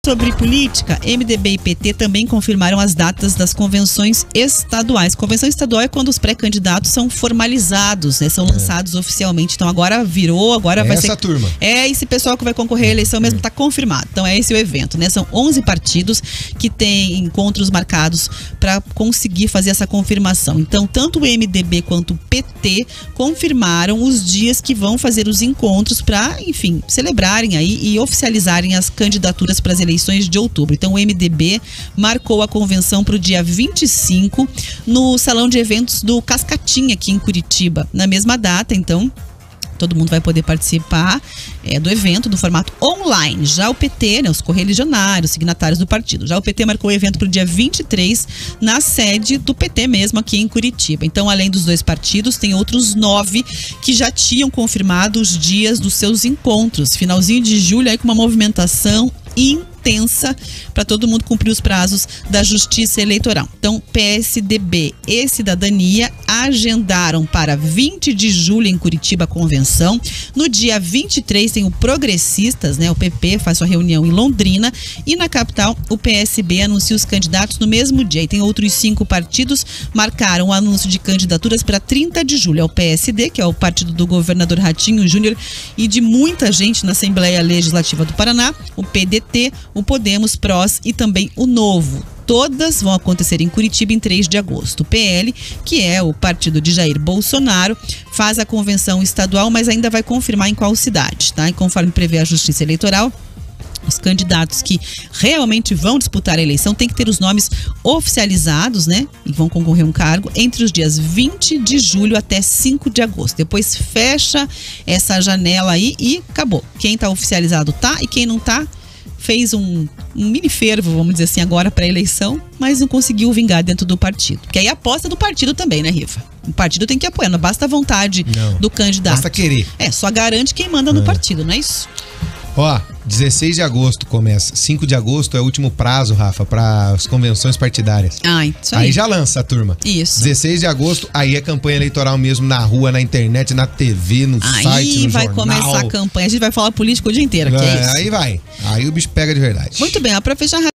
Sobre política, MDB e PT também confirmaram as datas das convenções estaduais. Convenção estadual é quando os pré-candidatos são formalizados, né? São lançados oficialmente. Então agora virou, agora vai ser... essa turma. É esse pessoal que vai concorrer à eleição mesmo, está confirmado. Então é esse o evento, né? São 11 partidos que têm encontros marcados para conseguir fazer essa confirmação. Então tanto o MDB quanto o PT confirmaram os dias que vão fazer os encontros para, enfim, celebrarem aí e oficializarem as candidaturas para as eleições de outubro. Então o MDB marcou a convenção para o dia 25 no Salão de Eventos do Cascatinha, aqui em Curitiba. Na mesma data, então, todo mundo vai poder participar do evento no formato online. Já o PT, né, os correligionários, signatários do partido. Já o PT marcou o evento para o dia 23 na sede do PT mesmo, aqui em Curitiba. Então, além dos dois partidos, tem outros 9 que já tinham confirmado os dias dos seus encontros. Finalzinho de julho, aí com uma movimentação intensa para todo mundo cumprir os prazos da Justiça Eleitoral. Então, PSDB e Cidadania agendaram para 20 de julho em Curitiba a convenção. No dia 23 tem o Progressistas, né? O PP faz sua reunião em Londrina e na capital o PSB anuncia os candidatos no mesmo dia. E tem outros 5 partidos marcaram o anúncio de candidaturas para 30 de julho. É o PSD, que é o partido do governador Ratinho Júnior e de muita gente na Assembleia Legislativa do Paraná, o PDT, o Podemos, PROS e também o Novo. Todas vão acontecer em Curitiba em 3 de agosto. O PL, que é o partido de Jair Bolsonaro, faz a convenção estadual, mas ainda vai confirmar em qual cidade, tá? E conforme prevê a Justiça Eleitoral, os candidatos que realmente vão disputar a eleição têm que ter os nomes oficializados, né? E vão concorrer a um cargo entre os dias 20 de julho até 5 de agosto. Depois fecha essa janela aí e acabou. Quem tá oficializado tá e quem não tá fez um mini fervo, vamos dizer assim, agora para a eleição, mas não conseguiu vingar dentro do partido. Porque aí aposta do partido também, né, Riva? O partido tem que apoiar, não basta a vontade do candidato. Basta querer. Só garante quem manda no partido, não é isso? Ó, 16 de agosto começa. 5 de agosto é o último prazo, Rafa, para as convenções partidárias. Isso aí. Aí já lança a turma. Isso. 16 de agosto, aí é campanha eleitoral mesmo, na rua, na internet, na TV, no site, no Aí vai jornal. começar a campanha. A gente vai falar política o dia inteiro, que é isso. Aí vai. Aí o bicho pega de verdade. Muito bem, ó, pra fechar